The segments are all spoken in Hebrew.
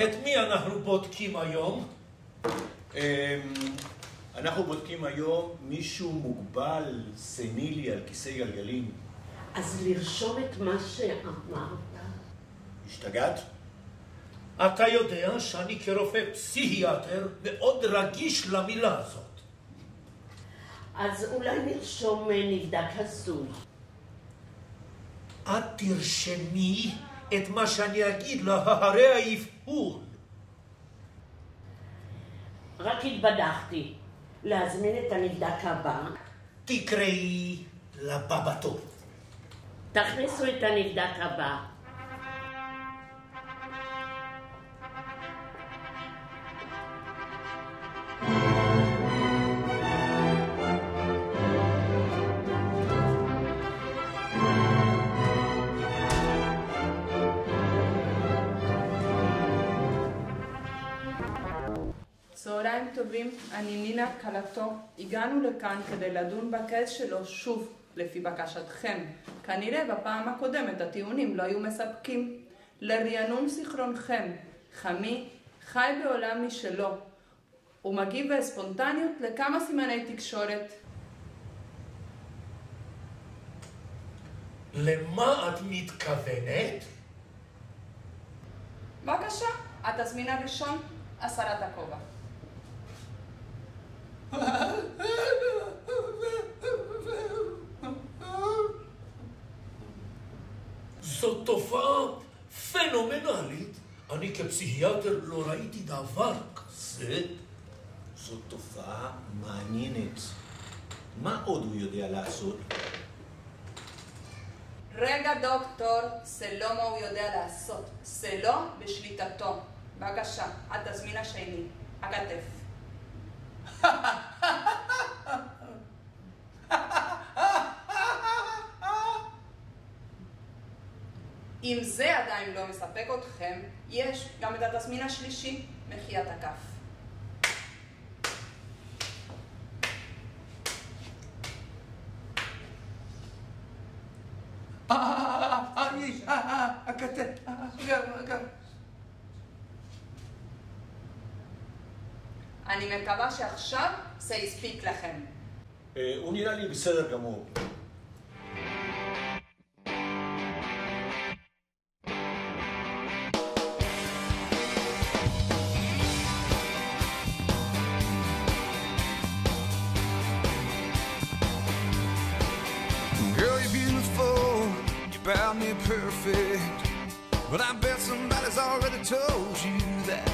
את מי אנחנו בודקים היום? אנחנו בודקים היום מישהו מוגבל, סנילי, על כיסא גלגלים. אז לרשום את מה שאמרת. השתגעת? אתה יודע שאני כרופא פסיכיאטר מאוד רגיש למילה הזאת. אז אולי נרשום נבדק הזוי. את תרשמי את מה שאני אגיד להרי האבחון. רק התבדחתי. להזמין את הנבדק הבא. תקראי לבא בתור. תכניסו את הנבדק הבא. צהריים טובים, אני נינה קלטו. הגענו לכאן כדי לדון בקייס שלו שוב, לפי בקשתכם. כנראה בפעם הקודמת הטיעונים לא היו מספקים. לרענון זיכרונכם, חמי חי בעולם משלו. הוא מגיב בספונטניות לכמה סימני תקשורת. למה את מתכוונת? בבקשה, התזמין הראשון, הסרת הכובע. זו תופעה פנומנלית. אני כפסיכיאטר לא ראיתי דבר כזה. זו תופעה מעניינת. מה עוד הוא יודע לעשות? רגע דוקטור, זה לא מה הוא יודע לעשות. זה לא בשליטתו. בבקשה, התזמין השני, הכתף. אם זה עדיין לא מספק אתכם, יש גם את התזמין השלישי, מחיית הכף. הכתף. אני מקווה שעכשיו זה יספיק לכם. הוא נראה לי בסדר גמור. Girl, you're beautiful, you're bound me perfect, but I bet somebody's already told you that.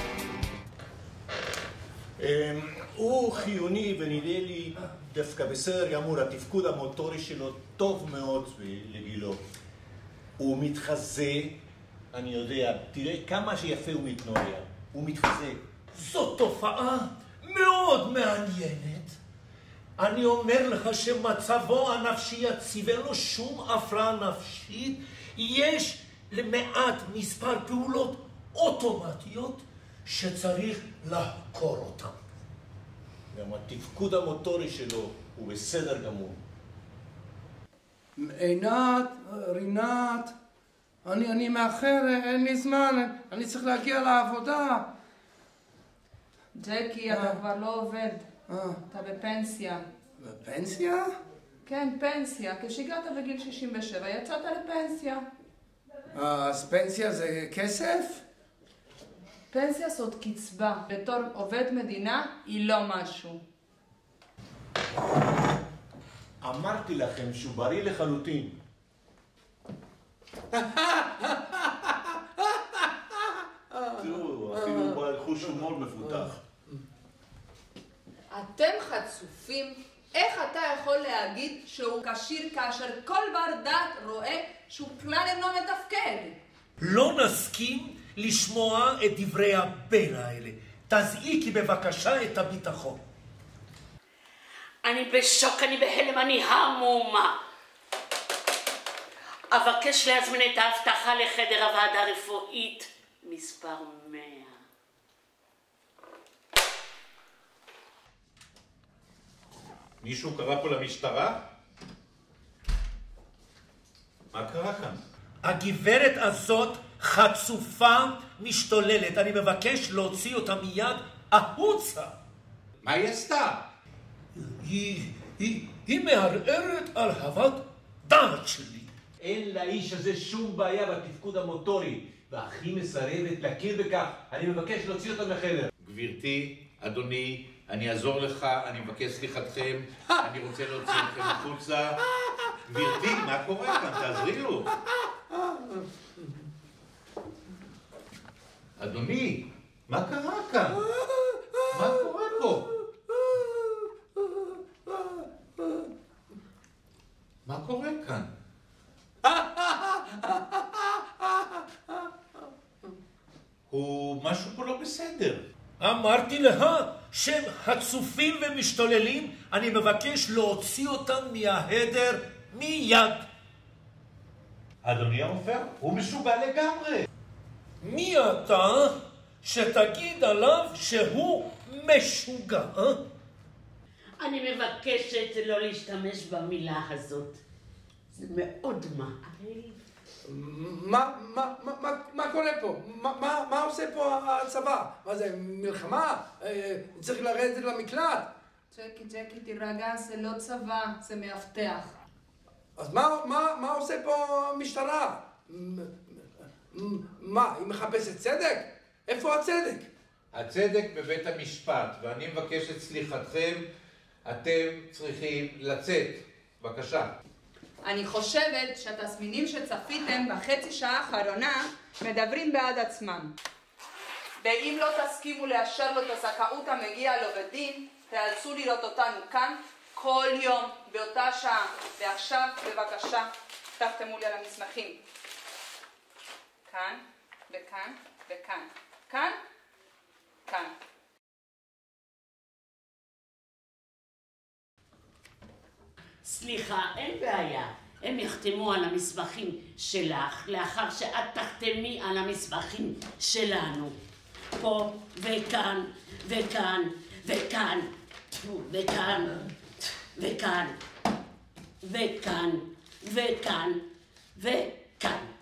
הוא חיוני ונראה לי דווקא בסדר גמור. התפקוד המוטורי שלו טוב מאוד לגילו. הוא מתחזה, אני יודע, תראה כמה שיפה הוא מתנועע. הוא מתחזה. זו תופעה מאוד מעניינת. אני אומר לך שמצבו הנפשי יציב, אין לו שום הפרעה נפשית. יש למעט מספר פעולות אוטומטיות שצריך לחקור אותם. גם התפקוד המוטורי שלו הוא בסדר גמור. עינת, רינת, אני מאחר, אין לי זמן, אני צריך להגיע לעבודה. ג'קי, אתה כבר לא עובד. אתה בפנסיה. בפנסיה? כן, פנסיה. כשהגעת בגיל 67 יצאת לפנסיה. אז פנסיה זה כסף? פנסיה זאת קצבה. בתור עובד מדינה היא לא משהו. אמרתי לכם שהוא בריא לחלוטין. תראו, אפילו בעל חוש הומור מפותח. אתם חצופים. איך אתה יכול להגיד שהוא כשיר כאשר כל בר דעת רואה שהוא כלל אינו מתפקד? לא נסכים לשמוע את דברי הבן האלה. תזעיקי בבקשה את הביטחון. אני בשוק, אני בהלם, אני המומה. אבקש להזמין את ההבטחה לחדר הוועדה הרפואית מספר 100. מישהו קרא פה למשטרה? מה קרה כאן? הגברת הזאת חצופה משתוללת. אני מבקש להוציא אותה מיד החוצה. מה היא עשתה? היא מערערת על חוות דעת שלי. אין לאיש הזה שום בעיה בתפקוד המוטורי, ואך היא מסרבת להכיר בכך. אני מבקש להוציא אותה מהחדר. גברתי, אדוני, אני אעזור לך, אני מבקש סליחתכם, אני רוצה להוציא אתכם החוצה. גברתי, מה קורה כאן? תעזרי לו. אדוני, מה קרה כאן? מה קורה פה? מה קורה כאן? משהו פה לא בסדר. אמרתי לה שהם חצופים ומשתוללים, אני מבקש להוציא אותם מהחדר מיד. אדוני הרופא, הוא משוגע לגמרי. מי אתה שתגיד עליו שהוא משוגע? אני מבקשת לא להשתמש במילה הזאת. זה מאוד מעליב. מה קורה פה? מה עושה פה הצבא? מה זה, מלחמה? צריך לרדת למקלט? ג'קי, תירגע, זה לא צבא, זה מאבטח. אז מה עושה פה המשטרה? מה, היא מחפשת צדק? איפה הצדק? הצדק בבית המשפט, ואני מבקש את סליחתכם, אתם צריכים לצאת. בבקשה. אני חושבת שהתסמינים שצפיתם בחצי שעה האחרונה מדברים בעד עצמם. ואם לא תסכימו לאשר לו את הזכאות המגיע לו בדין, תאלצו לראות אותנו כאן כל יום באותה שעה. ועכשיו, בבקשה, תחתמו לי על המסמכים. כאן, וכאן, וכאן. כאן, כאן. סליחה, אין בעיה. הם יחתמו על המסמכים שלך לאחר שאת תחתמי על המסמכים שלנו. פה וכאן וכאן וכאן וכאן וכאן וכאן וכאן וכאן.